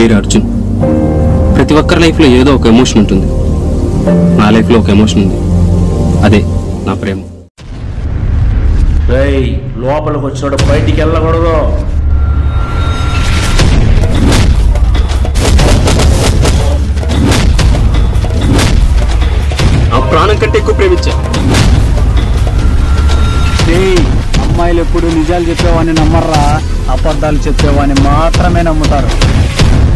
పేరు అర్జున్. ప్రతి ఒక్కరి లైఫ్లో ఏదో ఒక ఎమోషన్ ఉంటుంది. నా లైఫ్లో ఒక ఎమోషన్ ఉంది, అదే నా ప్రేమ. లోపలికి వచ్చినప్పుడు బయటికి వెళ్ళకూడదు. నా ప్రాణం కంటే ఎక్కువ ప్రేమించా. అమ్మాయిలు ఎప్పుడు నిజాలు చెప్పేవాడిని నమ్మర్రా, అబద్ధాలు చెప్పేవాడిని మాత్రమే నమ్ముతారు.